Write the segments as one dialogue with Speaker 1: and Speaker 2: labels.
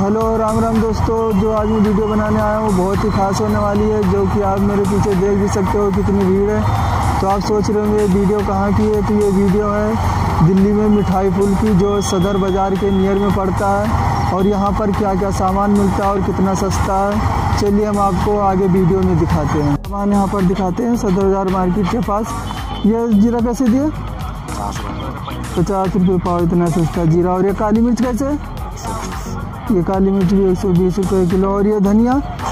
Speaker 1: Hello Ram Ram दोस्तों, जो आज मैं वीडियो बनाने आया हूँ बहुत ही खास होने वाली है। जो कि आप मेरे पीछे देख भी सकते हो कितनी भीड़ है। तो आप सोच रहे होंगे वीडियो कहाँ की है, तो ये वीडियो है दिल्ली में मिठाई पुल की, जो सदर बाज़ार के नियर में पड़ता है। और यहाँ पर क्या क्या सामान मिलता है और कितना सस्ता है, चलिए हम आपको आगे वीडियो में दिखाते हैं। सामान यहाँ पर दिखाते हैं सदर बाज़ार मार्केट के पास। ये जीरा कैसे दिया? 50 रुपये पाव, इतना सस्ता जीरा। और ये काली मिर्च कैसे है? ये काली मिर्च भी 120 रुपये किलो। और ये धनिया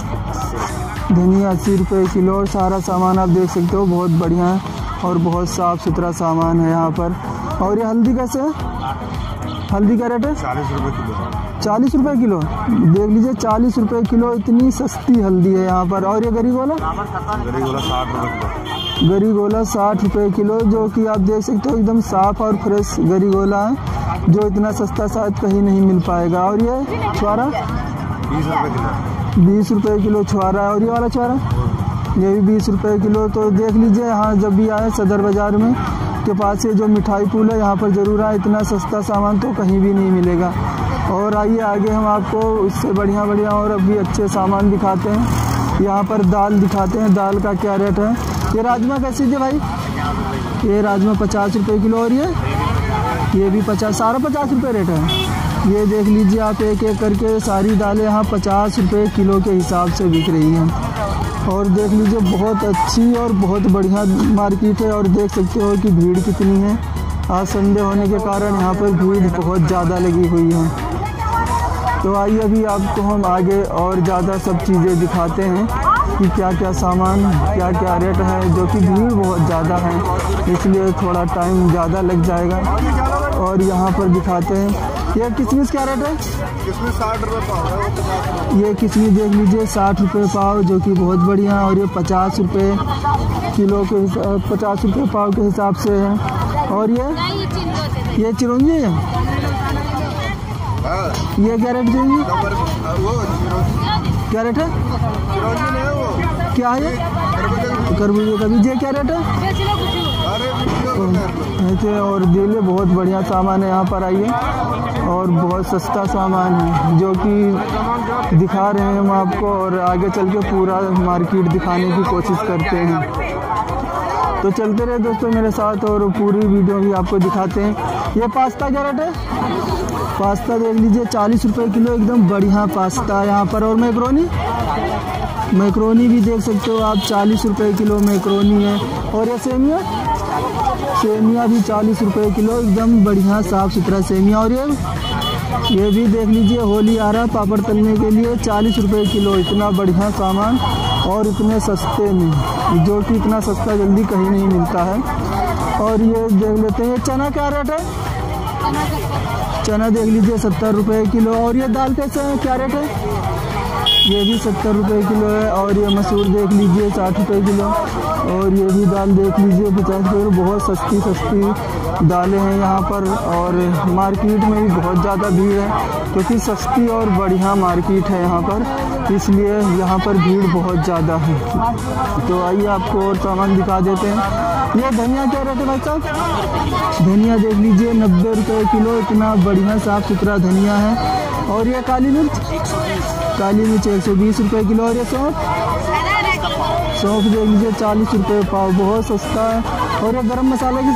Speaker 1: 80 रुपये किलो। और सारा सामान आप देख सकते हो बहुत बढ़िया है और बहुत साफ़ सुथरा सामान है यहाँ पर। और ये हल्दी कैसे है? हल्दी का रेट है
Speaker 2: 40 रुपये किलो।
Speaker 1: 40 रुपये किलो, देख लीजिए 40 रुपये किलो, इतनी सस्ती हल्दी है यहाँ पर। और ये गरीगोला
Speaker 2: 60 रुपये किलो।
Speaker 1: गरीगोला 60 रुपये किलो, जो कि आप देख सकते हो एकदम साफ़ और फ्रेश गरीगोला है, जो इतना सस्ता शायद कहीं नहीं मिल पाएगा। और ये छुआरा
Speaker 2: 20 रुपये किलो।
Speaker 1: 20 रुपये किलो छुआरा है। और ये वाला छुआरा ये भी 20 रुपये किलो। तो देख लीजिए यहाँ जब भी आए सदर बाज़ार में के पास ये जो मिठाई पुल है, यहाँ पर ज़रूर आए, इतना सस्ता सामान तो कहीं भी नहीं मिलेगा। और आइए आगे हम आपको उससे बढ़िया और अभी अच्छे सामान दिखाते हैं। यहाँ पर दाल दिखाते हैं, दाल का क्या रेट है। ये राजमा कैसे दिए भाई? ये राजमा 50 रुपये किलो। और ये भी 50, सारा 50 रुपये रेट है। ये देख लीजिए आप एक एक करके सारी दालें यहाँ 50 रुपये किलो के हिसाब से बिक रही हैं। और देख लीजिए बहुत अच्छी और बहुत बढ़िया मार्केट है। और देख सकते हो कि भीड़ कितनी है। आज संडे होने के कारण यहाँ पर भीड़ बहुत ज़्यादा लगी हुई है। तो आइए अभी आपको हम आगे और ज़्यादा सब चीज़ें दिखाते हैं कि क्या क्या सामान क्या क्या रेट है, जो कि भीड़ बहुत ज़्यादा है इसलिए थोड़ा टाइम ज़्यादा लग जाएगा। और यहाँ पर दिखाते हैं ये किशमिश क्या रेट है?
Speaker 2: किशमिश 60 रुपये पाव।
Speaker 1: ये किशमिश देख लीजिए 60 रुपये पाव, जो कि बहुत बढ़िया है। और ये 50 रुपये किलो के 50 रुपये पाव के हिसाब से है। और ये चिरौंजी है, ये क्या रेट देंगे? क्या रेट है? क्या है ये? खरबूजे का बीज क्या रेट है? और दिल्ली बहुत बढ़िया सामान है यहाँ पर। आइए और बहुत सस्ता सामान है जो कि दिखा रहे हैं हम आपको, और आगे चल के पूरा मार्केट दिखाने की कोशिश करते हैं। तो चलते रहे दोस्तों मेरे साथ और पूरी वीडियो भी आपको दिखाते हैं। ये पास्ता क्या रेट है? पास्ता देख लीजिए 40 रुपये किलो, एकदम बढ़िया पास्ता यहाँ पर। और मैक्रोनी भी देख सकते हो आप 40 रुपये किलो मैक्रोनी है। और ये सेमिया भी 40 रुपये किलो, एकदम बढ़िया साफ़ सुथरा सेमिया। और ये भी देख लीजिए होली आ रहा पापड़ तलने के लिए 40 रुपये किलो, इतना बढ़िया सामान और इतने सस्ते में, जो कि इतना सस्ता जल्दी कहीं नहीं मिलता है। और ये देख लेते हैं चना क्या रेट है? चना देख लीजिए 70 रुपये किलो। और ये दाल कैसे है, क्या रेट है? ये भी 70 रुपये किलो है। और ये मसूर देख लीजिए 60 रुपये किलो। और ये भी दाल देख लीजिए 50 रुपये। बहुत सस्ती दालें हैं यहाँ पर। और मार्केट में भी बहुत ज़्यादा भीड़ है, क्योंकि सस्ती और बढ़िया मार्केट है यहाँ पर, इसलिए यहाँ पर भीड़ बहुत ज़्यादा है। तो आइए आपको और सामान दिखा देते हैं। ये धनिया क्या रेट है भाई साहब? धनिया देख लीजिए 90 रुपये किलो, इतना बढ़िया साफ़ सुथरा धनिया है। और ये काली मिर्च 120 रुपये किलो। और ये सौंफ देख लीजिए 40 रुपये पाव, बहुत सस्ता है। और ये गरम मसाला की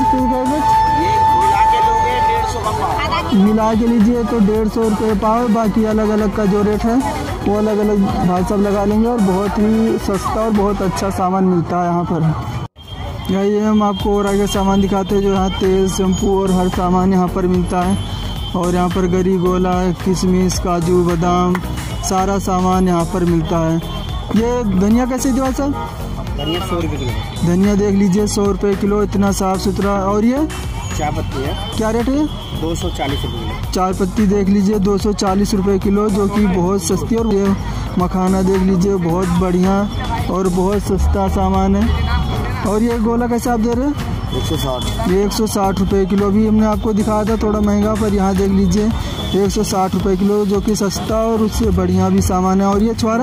Speaker 1: मिला के लीजिए तो 150 रुपये पाव। बाकी अलग अलग का जो रेट है वो अलग अलग भाई साहब लगा लेंगे। और बहुत ही सस्ता और बहुत अच्छा सामान मिलता है यहाँ पर। यही हम आपको और आगे सामान दिखाते हैं, जो यहाँ तेल शैम्पू और हर सामान यहाँ पर मिलता है। और यहाँ पर गरीगोला, किशमिश, काजू, बादाम, सारा सामान यहाँ पर मिलता है। ये धनिया कैसे दिया सर?
Speaker 2: धनिया 100 रुपये किलो।
Speaker 1: धनिया देख लीजिए 100 रुपये किलो, इतना साफ़ सुथरा। और ये
Speaker 2: चाय पत्ती है,
Speaker 1: क्या रेट है?
Speaker 2: 240 रुपये किलो।
Speaker 1: चाय पत्ती देख लीजिए 240 रुपये किलो, जो कि बहुत सस्ती। और ये मखाना देख लीजिए बहुत बढ़िया और बहुत सस्ता सामान है। और ये गोला कैसे आप दे रहे हैं?
Speaker 2: 160।
Speaker 1: ये 160 रुपये किलो भी हमने आपको दिखाया था, थोड़ा महंगा, पर यहाँ देख लीजिए 160 रुपये किलो, जो कि सस्ता और उससे बढ़िया भी सामान है। और ये छुआरा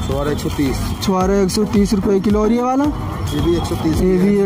Speaker 1: 130 रुपये किलो। और ये वाला
Speaker 2: ये भी 130,
Speaker 1: ये भी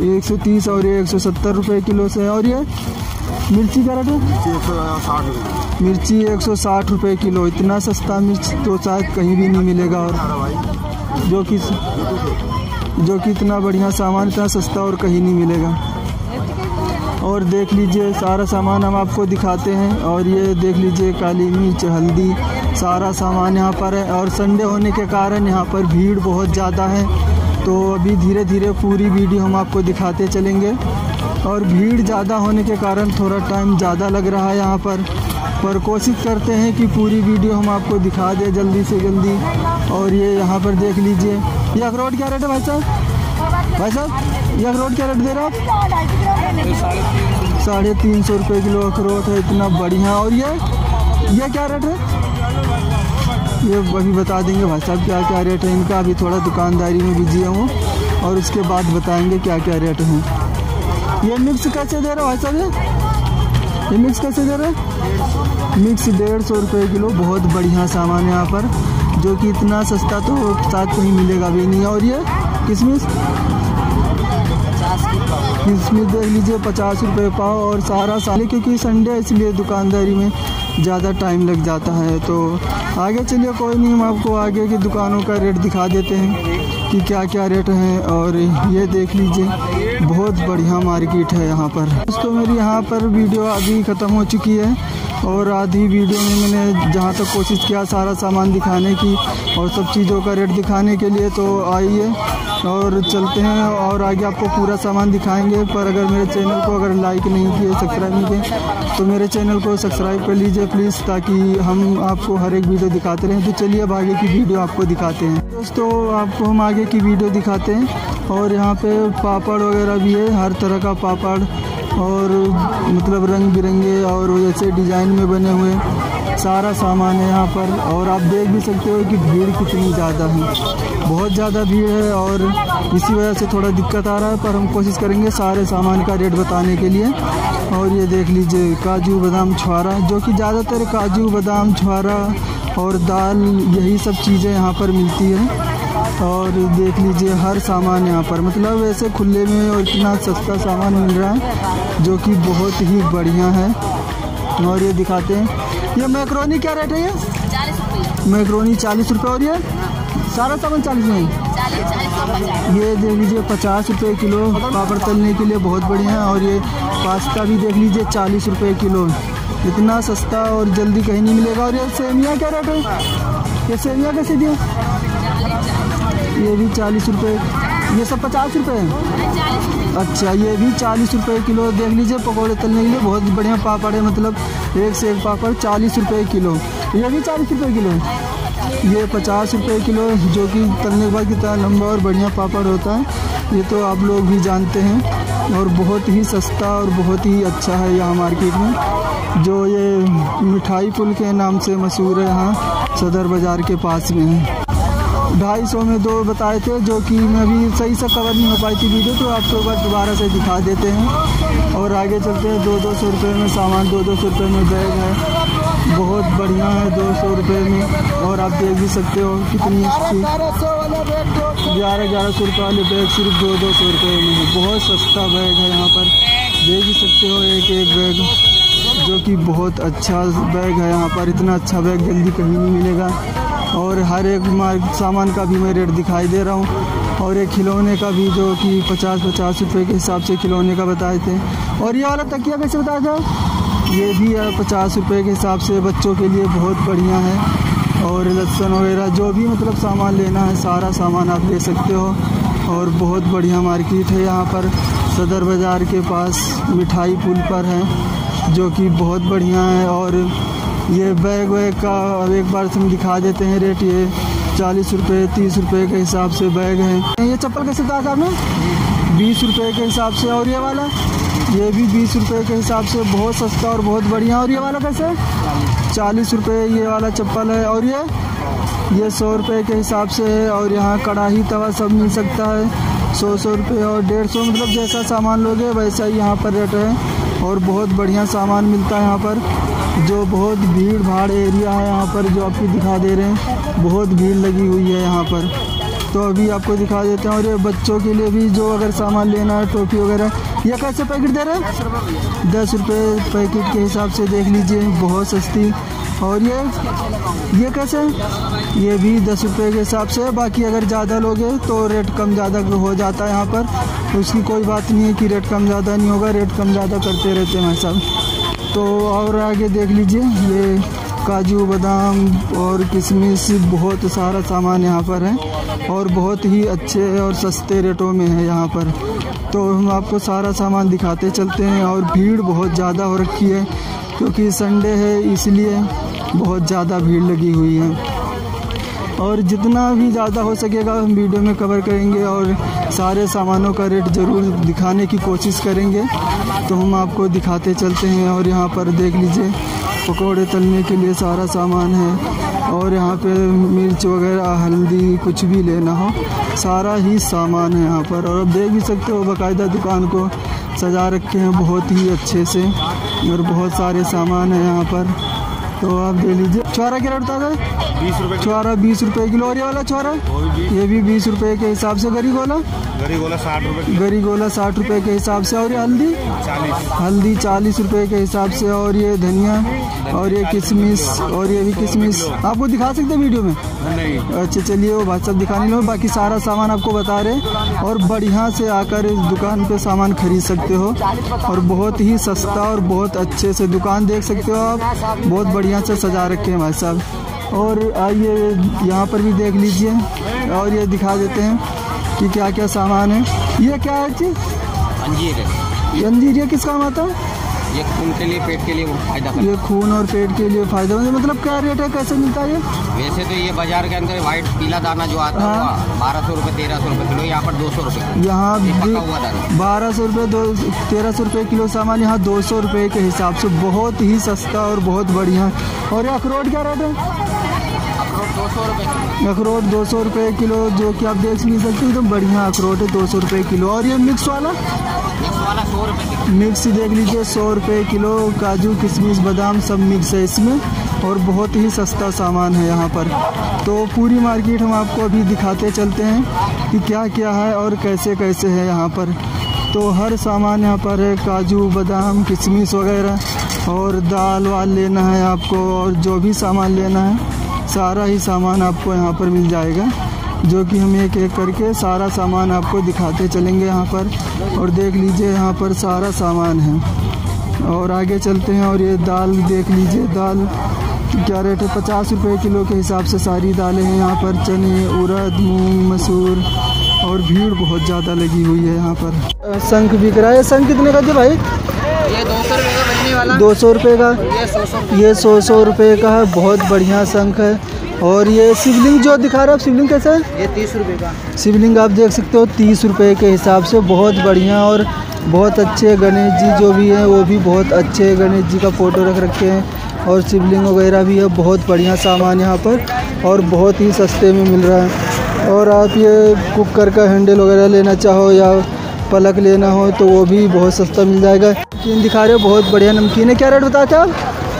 Speaker 1: 130 और ये 170 रुपये किलो से है। और ये मिर्ची का रेट है
Speaker 2: 160 रुपये।
Speaker 1: मिर्ची 160 रुपये किलो। इतना सस्ता मिर्च तो शायद कहीं भी नहीं मिलेगा, और जो कि इतना बढ़िया सामान इतना सस्ता और कहीं नहीं मिलेगा। और देख लीजिए सारा सामान हम आपको दिखाते हैं। और ये देख लीजिए काली मिर्च, हल्दी, सारा सामान यहाँ पर है। और संडे होने के कारण यहाँ पर भीड़ बहुत ज़्यादा है, तो अभी धीरे धीरे पूरी वीडियो हम आपको दिखाते चलेंगे। और भीड़ ज़्यादा होने के कारण थोड़ा टाइम ज़्यादा लग रहा है यहाँ पर कोशिश करते हैं कि पूरी वीडियो हम आपको दिखा दें जल्दी से जल्दी। और ये यहाँ पर देख लीजिए, ये अखरोट क्या रेट है भाई साहब? भाई साहब ये अखरोट क्या रेट दे रहे हो आप? 350 रुपये किलो अखरोट है, इतना बढ़िया। और ये क्या रेट है? ये अभी बता देंगे भाई साहब क्या क्या रेट है इनका। अभी थोड़ा दुकानदारी में बिजी हूँ और उसके बाद बताएंगे क्या क्या रेट हैं। ये मिक्स कैसे दे रहे हो भाई साहब? ये मिक्स कैसे दे रहे हैं? मिक्स 150 रुपये किलो। बहुत बढ़िया सामान है यहाँ पर, जो कि इतना सस्ता तो शायद कहीं मिलेगा भी नहीं। और ये किशमिश देख लीजिए 50 रुपये पाव। और सारा साल क्योंकि संडे है इसलिए दुकानदारी में ज़्यादा टाइम लग जाता है। तो आगे चलिए, कोई नहीं, हम आपको आगे की दुकानों का रेट दिखा देते हैं कि क्या क्या रेट हैं। और ये देख लीजिए बहुत बढ़िया मार्केट है यहाँ पर। दोस्तों मेरी यहाँ पर वीडियो अभी ख़त्म हो चुकी है, और आधी वीडियो में मैंने जहाँ तक कोशिश किया सारा सामान दिखाने की और सब चीज़ों का रेट दिखाने के लिए। तो आइए और चलते हैं और आगे आपको पूरा सामान दिखाएंगे। पर अगर मेरे चैनल को अगर लाइक नहीं किए, सब्सक्राइब नहीं किए, तो मेरे चैनल को सब्सक्राइब कर लीजिए प्लीज़, ताकि हम आपको हर एक वीडियो दिखाते रहें। तो चलिए अब आगे की वीडियो आपको दिखाते हैं। दोस्तों आपको हम आगे की वीडियो दिखाते हैं। और यहाँ पे पापड़ वगैरह भी है, हर तरह का पापड़, और मतलब रंग बिरंगे और जैसे डिज़ाइन में बने हुए सारा सामान है यहाँ पर। और आप देख भी सकते हो कि भीड़ कितनी ज़्यादा है, बहुत ज़्यादा भीड़ है, और इसी वजह से थोड़ा दिक्कत आ रहा है। पर हम कोशिश करेंगे सारे सामान का रेट बताने के लिए। और ये देख लीजिए काजू बादाम छुआरा, जो कि ज़्यादातर काजू बादाम छुआरा और दाल यही सब चीज़ें यहाँ पर मिलती है। और देख लीजिए हर सामान यहाँ पर मतलब ऐसे खुले में और इतना सस्ता सामान मिल रहा है, जो कि बहुत ही बढ़िया है। और ये दिखाते हैं, ये मैक्रोनी क्या रेट है? ये
Speaker 3: 40 रुपये
Speaker 1: मैक्रोनी 40 रुपये। और ये सारा सामान 40 में। ये देख लीजिए 50 रुपये किलो पापड़ तलने के लिए, बहुत बढ़िया है। और ये पास्ता भी देख लीजिए 40 रुपये किलो, इतना सस्ता और जल्दी कहीं नहीं मिलेगा। और ये सेमिया क्या रेट है? ये सेमिया कैसे दिए? ये भी 40 रुपये। ये सब 50 रुपये हैं। अच्छा, ये भी 40 रुपये किलो। देख लीजिए पकौड़े तलने के लिए बहुत बढ़िया पापड़ है, मतलब एक से एक पापड़ 40 रुपये किलो। ये भी 40 रुपये किलो है। ये 50 रुपये किलो, जो कि तलने के बाद कितना लंबा और बढ़िया पापड़ होता है, ये तो आप लोग भी जानते हैं। और बहुत ही सस्ता और बहुत ही अच्छा है यहाँ मार्केट में, जो ये मिठाई पुल के नाम से मशहूर है, यहाँ सदर बाज़ार के पास में है। 250 में 2 बताए थे, जो कि मैं भी सही से कवर नहीं हो पाई थी वीडियो, तो आपको बस दोबारा से दिखा देते हैं। और आगे चलते हैं। 200 रुपये में सामान, 200 रुपये में बैग है, बहुत बढ़िया है 200 रुपये में। और आप देख भी सकते हो कितनी अच्छी 1100 रुपये वाले बैग सिर्फ 200 रुपये में है। बहुत सस्ता बैग है यहाँ पर, देख भी सकते हो एक एक बैग, जो कि बहुत अच्छा बैग है यहाँ पर। इतना अच्छा बैग जल्दी कहीं नहीं मिलेगा। और हर एक सामान का भी मैं रेट दिखाई दे रहा हूँ। और एक खिलौने का भी, जो कि 50 रुपये के हिसाब से खिलौने का बताए थे। और ये वाला तकिया कैसे बताया था? ये भी 50 रुपये के हिसाब से बच्चों के लिए बहुत बढ़िया है। और लहसुन वगैरह जो भी मतलब सामान लेना है, सारा सामान आप ले सकते हो। और बहुत बढ़िया मार्केट है यहाँ पर, सदर बाज़ार के पास मिठाई पुल पर है, जो कि बहुत बढ़िया है। और ये बैग वैग का अब एक बार हम दिखा देते हैं रेट। ये 40 रुपये 30 रुपये के हिसाब से बैग है। ये चप्पल कैसे बताया था आपने? 20 रुपये के हिसाब से। और ये वाला, ये भी 20 रुपये के हिसाब से, बहुत सस्ता और बहुत बढ़िया। और ये वाला कैसे? 40 रुपये ये वाला चप्पल है। और ये 100 रुपये के हिसाब से है। और यहाँ कढ़ाई तवा सब मिल सकता है 100 रुपये और 150, मतलब जैसा सामान लोगे वैसा ही यहाँ पर रेट है। और बहुत बढ़िया सामान मिलता है यहाँ पर, जो बहुत भीड़ भाड़ एरिया है यहाँ पर, जो आपको दिखा दे रहे हैं, बहुत भीड़ लगी हुई है यहाँ पर। तो अभी आपको दिखा देते हैं। और ये बच्चों के लिए भी जो अगर सामान लेना है, टॉफ़ी वगैरह, ये कैसे पैकेट दे रहे हैं? 10 रुपये पैकेट के हिसाब से देख लीजिए, बहुत सस्ती। और ये कैसे? ये भी 10 रुपये के हिसाब से। बाकी अगर ज़्यादा लोगे तो रेट कम ज़्यादा हो जाता है यहाँ पर, उसकी कोई बात नहीं है कि रेट कम ज़्यादा नहीं होगा, रेट कम ज़्यादा करते रहते हैं भाई साहब। तो और आगे देख लीजिए, ये काजू बादाम और किशमिश, बहुत सारा सामान यहाँ पर है और बहुत ही अच्छे और सस्ते रेटों में है यहाँ पर। तो हम आपको सारा सामान दिखाते चलते हैं। और भीड़ बहुत ज़्यादा हो रखी है क्योंकि संडे है, इसलिए बहुत ज़्यादा भीड़ लगी हुई है। और जितना भी ज़्यादा हो सकेगा हम वीडियो में कवर करेंगे और सारे सामानों का रेट ज़रूर दिखाने की कोशिश करेंगे। तो हम आपको दिखाते चलते हैं। और यहाँ पर देख लीजिए, पकौड़े तलने के लिए सारा सामान है। और यहाँ पे मिर्च वगैरह, हल्दी, कुछ भी लेना हो सारा ही सामान है यहाँ पर। और अब देख भी सकते हो, बाकायदा दुकान को सजा रखे हैं बहुत ही अच्छे से और बहुत सारे सामान है यहाँ पर। तो आप देख लीजिए। छुआरा क्या रेट बताता है?
Speaker 2: 20 रुपये।
Speaker 1: छुआरा 20 रुपये किलो। और ये वाला छुआरा? ये भी 20 रुपये के हिसाब से। गरी गोला?
Speaker 2: गरी गोला 60 रुपये।
Speaker 1: गरी गोला 60 रुपये के हिसाब से। और ये हल्दी?
Speaker 2: 40।
Speaker 1: हल्दी 40 रुपये के हिसाब से। और ये धनिया और ये किशमिश, और ये भी किशमिश आपको दिखा सकते हैं वीडियो में?
Speaker 2: नहीं।
Speaker 1: अच्छा चलिए, वो बात सब दिखाने लो, बाकी सारा सामान आपको बता रहे। और बढ़िया से आकर इस दुकान पे सामान खरीद सकते हो और बहुत ही सस्ता और बहुत अच्छे से दुकान देख सकते हो आप, बहुत बढ़िया से सजा रखे हैं भाई साहब। और आइए यहाँ पर भी देख लीजिए और ये दिखा देते हैं कि क्या क्या सामान है। ये क्या है चीज़?
Speaker 2: अंजीर है।
Speaker 1: अंजीर ये किस काम आता है?
Speaker 2: ये खून के लिए, पेट के लिए फायदा करता है।
Speaker 1: ये खून और पेट के लिए फायदेमंद। मतलब क्या रेट है, कैसे मिलता है ये?
Speaker 2: वैसे तो ये बाजार के अंदर वाइट पीला दाना जो आता है, 1200 रुपये 1300 रुपये किलो, यहाँ पर 200 रुपये।
Speaker 1: यहाँ 1200 रुपये 1300 रुपये किलो सामान, यहाँ 200 रुपये के हिसाब से। बहुत ही सस्ता और बहुत बढ़िया। और ये अखरोट क्या रेट है?
Speaker 2: अखरोट 200 रुपये।
Speaker 1: अखरोट 200 रुपये किलो, जो कि आप देख नहीं सकते, एकदम बढ़िया अखरोट है, 200 रुपये किलो। और ये मिक्स वाला?
Speaker 2: 100 रुपये।
Speaker 1: मिक्स देख लीजिए, 100 रुपये किलो। काजू किशमिश बादाम सब मिक्स है इसमें और बहुत ही सस्ता सामान है यहाँ पर। तो पूरी मार्केट हम आपको अभी दिखाते चलते हैं कि क्या क्या है और कैसे कैसे है यहाँ पर। तो हर सामान यहाँ पर है, काजू बादाम किशमिश वगैरह। और दाल वाल लेना है आपको और जो भी सामान लेना है सारा ही सामान आपको यहाँ पर मिल जाएगा, जो कि हम एक एक करके सारा सामान आपको दिखाते चलेंगे यहाँ पर। और देख लीजिए यहाँ पर सारा सामान है। और आगे चलते हैं। और ये दाल देख लीजिए, दाल क्या रेट है? 50 रुपये किलो के हिसाब से सारी दालें हैं यहाँ पर। चने, उड़द, मूंग, मसूर। और भीड़ बहुत ज़्यादा लगी हुई है यहाँ पर। शंख बिक रहा है। शंख कितने का दे भाई?
Speaker 2: ये 200 रुपये का बनने वाला।
Speaker 1: 200 रुपये का।
Speaker 2: ये
Speaker 1: 100 रुपये का है, बहुत बढ़िया शंख है। और ये शिवलिंग जो दिखा रहा है, शिवलिंग कैसा है?
Speaker 2: ये 30 रुपये का।
Speaker 1: शिवलिंग आप देख सकते हो 30 रुपये के हिसाब से, बहुत बढ़िया और बहुत अच्छे। गणेश जी जो भी हैं वो भी बहुत अच्छे, गणेश जी का फ़ोटो रख रखे हैं। और शिवलिंग वगैरह भी है, बहुत बढ़िया सामान यहाँ पर और बहुत ही सस्ते में मिल रहा है। और आप ये कुकर का हैंडल वगैरह लेना चाहो या पलक लेना हो तो वो भी बहुत सस्ता मिल जाएगा। नमकीन दिखा रहे हो, बहुत बढ़िया नमकीन है। क्या रेट बताते आप?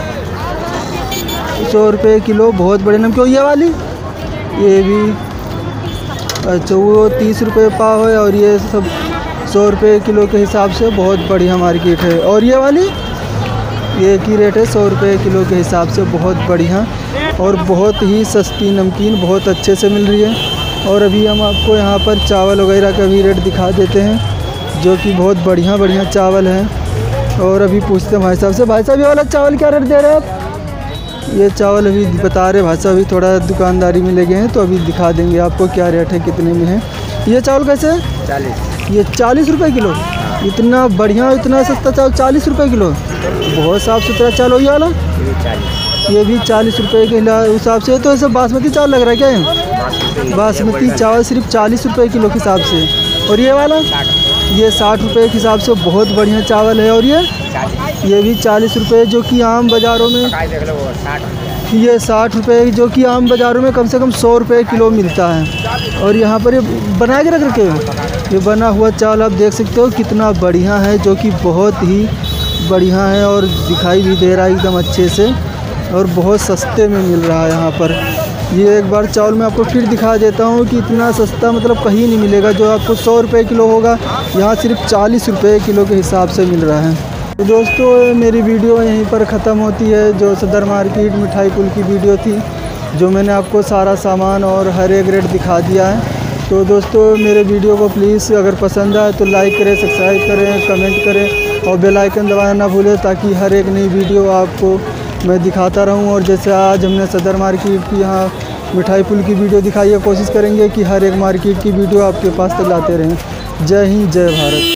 Speaker 1: 100 रुपये किलो, बहुत बड़े नमकीन। ये वाली? ये भी अच्छा, वो 30 रुपये पाव है। और ये सब 100 रुपये किलो के हिसाब से बहुत बढ़िया मार्केट है। और ये वाली? ये की रेट है 100 रुपये किलो के हिसाब से, बहुत बढ़िया और बहुत ही सस्ती नमकीन बहुत अच्छे से मिल रही है। और अभी हम आपको यहाँ पर चावल वगैरह का भी रेट दिखा देते हैं, जो कि बहुत बढ़िया बढ़िया चावल हैं। और अभी पूछते हैं भाई साहब से। भाई साहब ये वाला चावल क्या रेट दे रहे हैं आप? ये चावल अभी बता रहे भाई साहब, अभी थोड़ा दुकानदारी में लगे हैं तो अभी दिखा देंगे आपको क्या रेट है, कितने में है। ये चावल कैसे है?
Speaker 2: 40।
Speaker 1: ये 40 रुपये किलो। इतना बढ़िया, इतना सस्ता चावल 40 रुपये किलो, बहुत साफ़ सुथरा चावल। ये वाला? ये भी 40 रुपये के हिसाब से। तो ऐसा बासमती चावल लग रहा है क्या है? बासमती चावल सिर्फ 40 रुपये किलो के हिसाब से। और ये वाला? ये 60 रुपये के हिसाब से, बहुत बढ़िया चावल है। और ये भी 40 रुपये, जो कि आम बाज़ारों में ये 60 रुपये, जो कि आम बाज़ारों में कम से कम 100 रुपये किलो मिलता है। और यहाँ पर ये बना के रख रखे हैं, ये बना हुआ चावल आप देख सकते हो कितना बढ़िया है, जो कि बहुत ही बढ़िया है और दिखाई भी दे रहा है एकदम अच्छे से और बहुत सस्ते में मिल रहा है यहाँ पर। ये एक बार चावल मैं आपको फिर दिखा देता हूँ कि इतना सस्ता मतलब कहीं नहीं मिलेगा। जो आपको 100 रुपये किलो होगा, यहाँ सिर्फ 40 रुपये किलो के हिसाब से मिल रहा है। तो दोस्तों मेरी वीडियो यहीं पर ख़त्म होती है। जो सदर मार्केट मिठाई पुल की वीडियो थी, जो मैंने आपको सारा सामान और हर एक रेट दिखा दिया है। तो दोस्तों मेरे वीडियो को प्लीज़ अगर पसंद आए तो लाइक करें, सब्सक्राइब करें, कमेंट करें और बेल आइकन दबाना ना भूलें, ताकि हर एक नई वीडियो आपको मैं दिखाता रहूं। और जैसे आज हमने सदर मार्केट की यहाँ मिठाई पुल की वीडियो दिखाई है, कोशिश करेंगे कि हर एक मार्केट की वीडियो आपके पास तक लाते रहें। जय हिंद, जय भारत।